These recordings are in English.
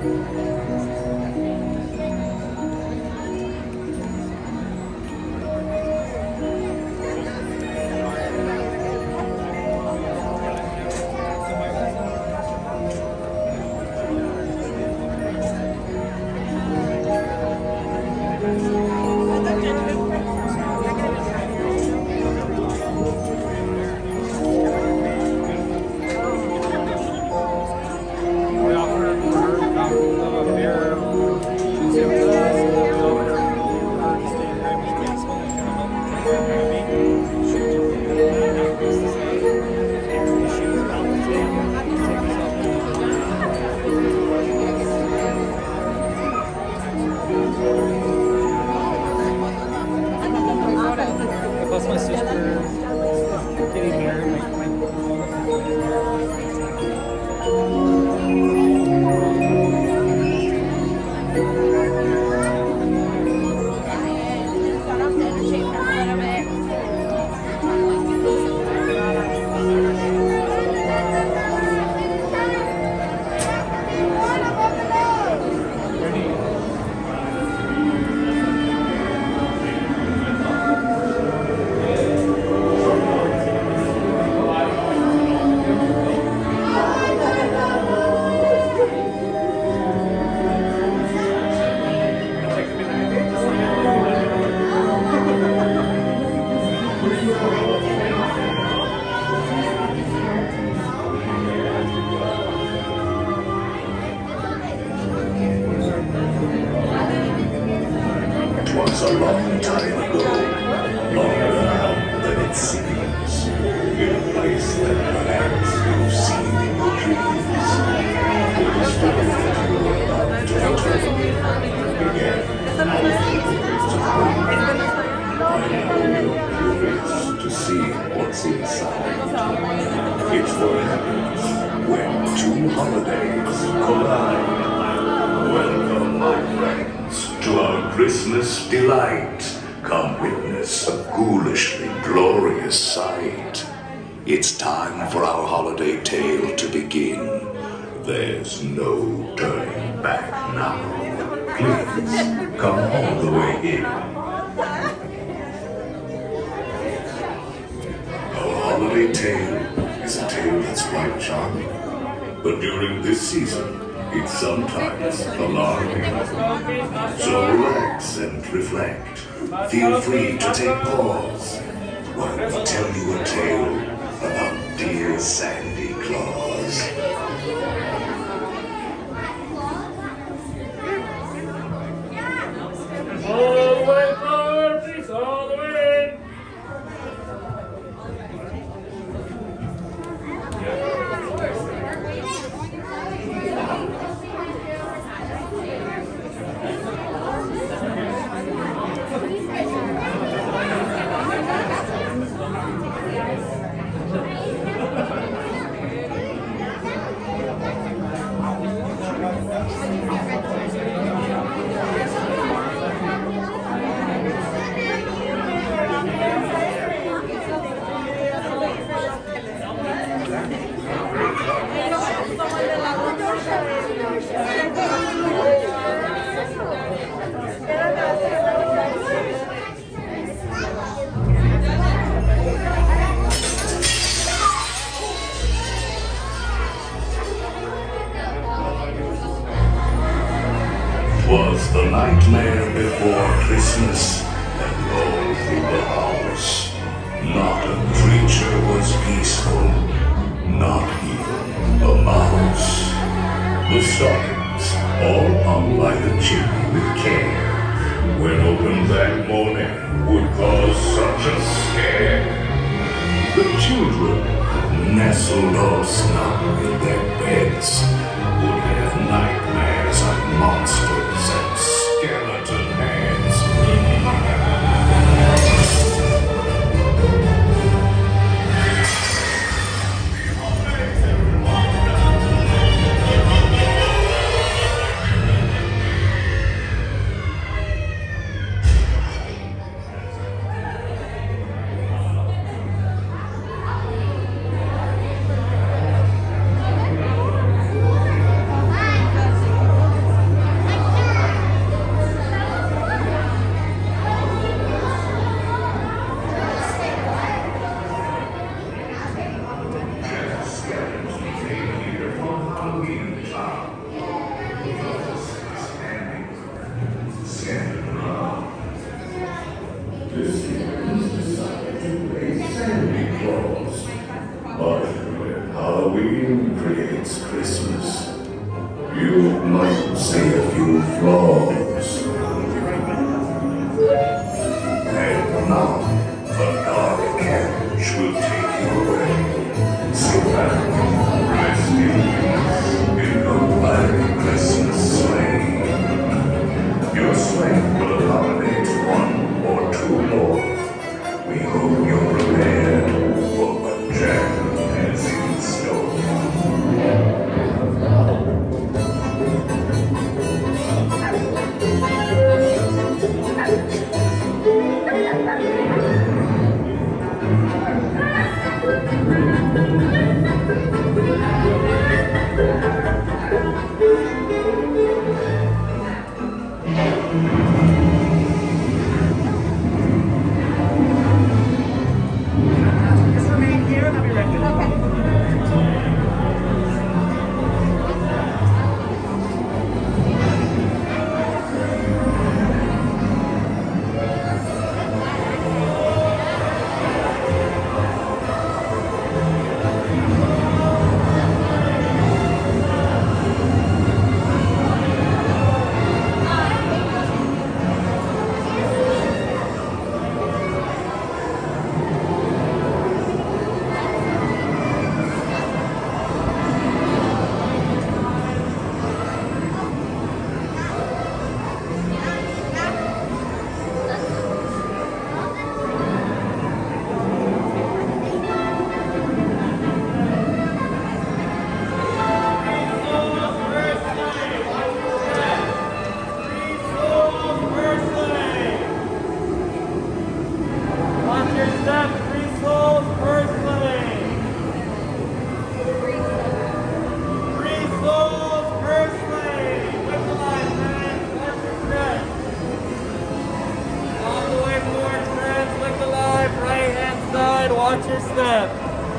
A long time ago, longer now than it seems, in a place that perhaps you've seen in your dreams, it was found that you were about to enter began. To see what's inside. It's what happens when two holidays collide. Welcome, my friends, to our Christmas delight. Come witness a ghoulishly glorious sight. It's time for our holiday tale to begin. There's no turning back now. Please, come all the way in. Our holiday tale is a tale that's quite charming. But during this season, it's sometimes alarming. So relax and reflect. Feel free to take pause while we tell you a tale about dear Sandy Claus. All the way forward, please, all the way. Was the nightmare before Christmas that rolled through the house. Not a creature was peaceful, not even a mouse. The stockings, all hung by the chimney with care, when opened that morning, would cause such a scare. The children, nestled all snug in their beds, would have nightmares of monsters and skeleton heads. it might say a few flaws. And now, the dark carriage will take you away. So back, rest in peace in the black Christmas sleigh. Your sleigh will accommodate one or two more. We hope you're prepared for what Jack has in store. Just remain here and I'll be right back. Watch your step.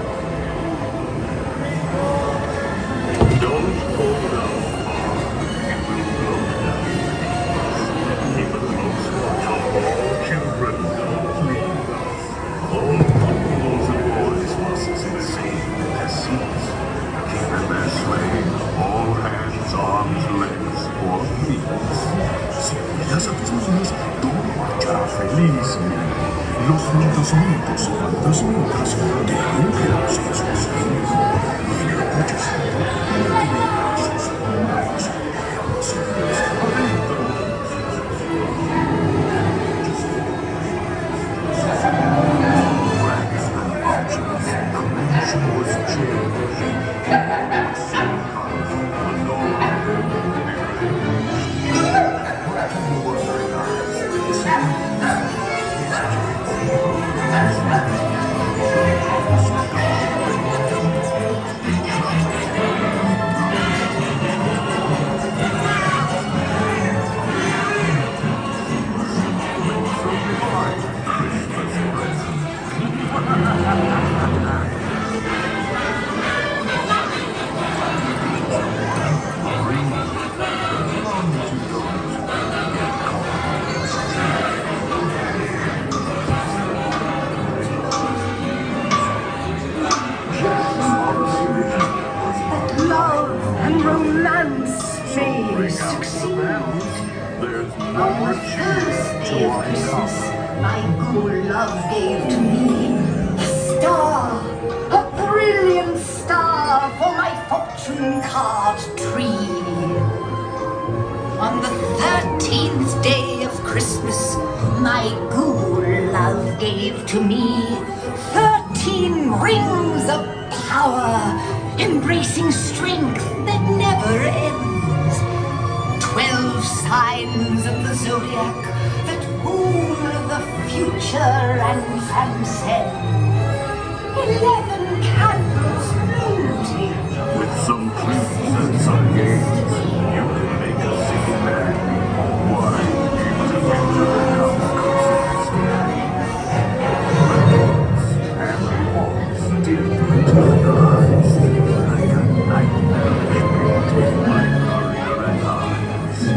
Don't hold out far. It will blow down. Keep it close to all children. Please. All couples and boys must succeed in their seats. Keep in their sleigh, all hands, arms, legs, or knees. Si cuidas a tus niños, todo marchará feliz. Los niños mitos y fantasmitas te anuncian sin sus hijos. Y lo escuchas sus manos Dragons and objects, the mansion was changed. The door my good love gave to me a star, a brilliant star for my fortune card tree. On the 13th day of Christmas, my good love gave to me 13 rings of power, embracing strength that never ends. 12 signs of the zodiac that rule the future and transcend. 11 candles floating with some clues and some games, you can make a city man. Why? It's a future and walls deep into the eyes, like a nightmare painted by ignorant eyes.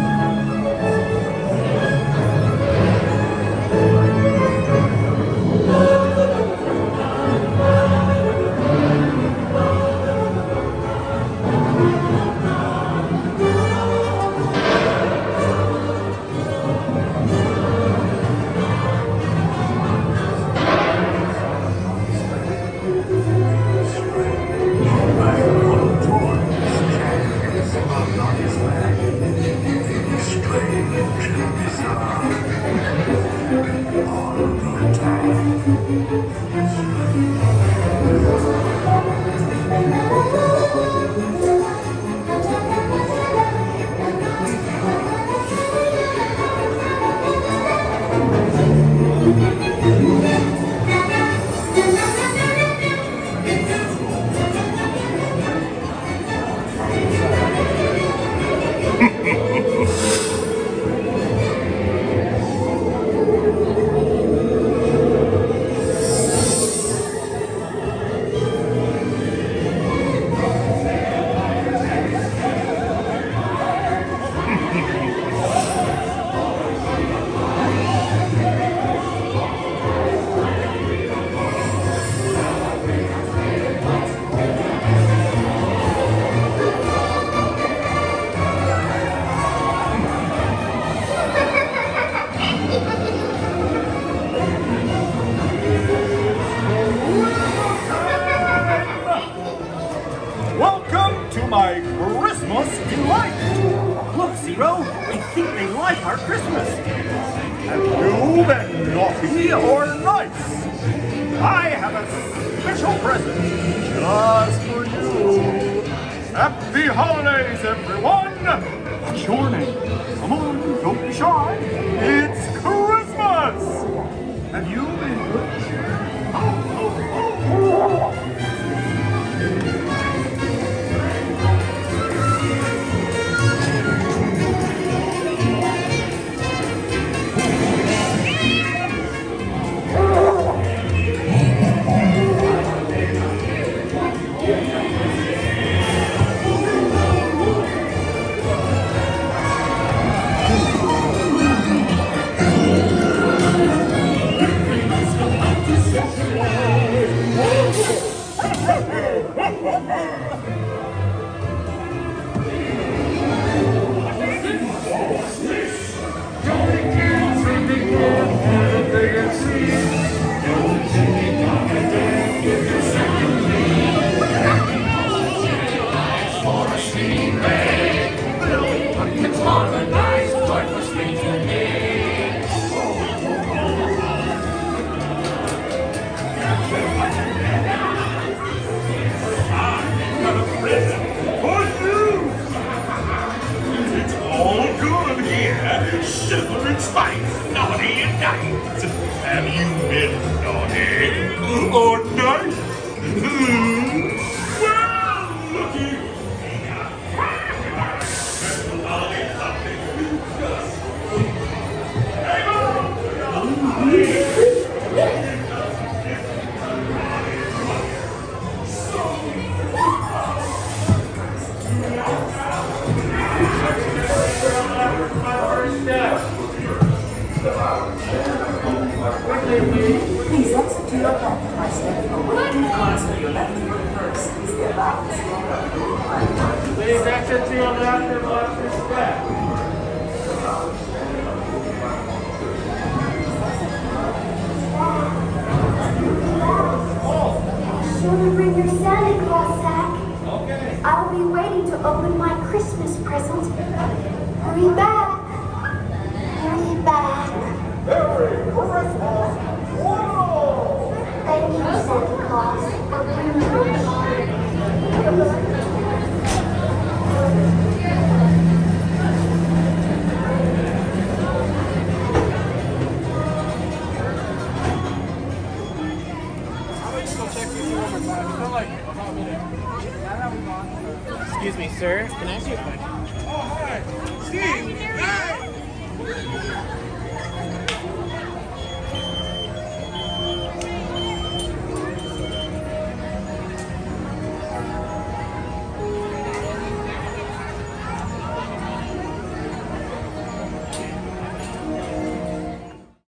Welcome to my Christmas delight! Look, Zero, I think they like our Christmas. Have you been naughty or nice? I have a special present just for you. Happy holidays, everyone! What's your name? Come on, don't be shy. It's Christmas! Have you been good? Sugar and spice, naughty and nice. Have you been naughty or nice? Well, looky. Please exit to your left by stepping over the cars to your left first. Please step out. Please exit to your left and watch your step. Sure to bring your Santa Claus sack. Okay. I'll be waiting to open my Christmas present. Hurry back. Hurry back. Merry Christmas! Whoa! Thank you, Santa Claus, for bringing me. Excuse me, sir. Can I ask you a question? Oh, hi. Steve. Hi.